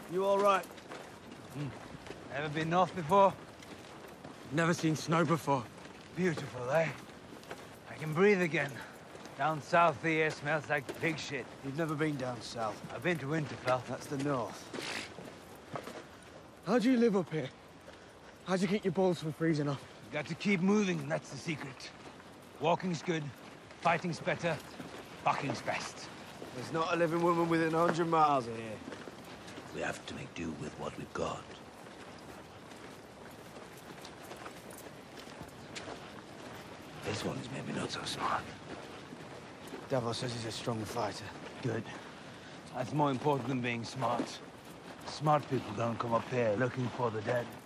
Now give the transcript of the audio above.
You all right? Ever been north before? Never seen snow before. Beautiful, eh? I can breathe again. Down south, the air smells like pig shit. You've never been down south. I've been to Winterfell. That's the north. How do you live up here? How do you keep your balls from freezing off? You got to keep moving, that's the secret. Walking's good, fighting's better, fucking's best. There's not a living woman within 100 miles of here. We have to make do with what we've got. This one is maybe not so smart. Davos says he's a strong fighter. Good. That's more important than being smart. Smart people don't come up here looking for the dead.